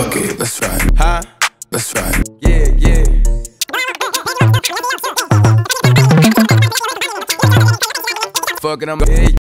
Fuck it, let's ride. Huh? Let's ride. Yeah, yeah. Fucking, I'm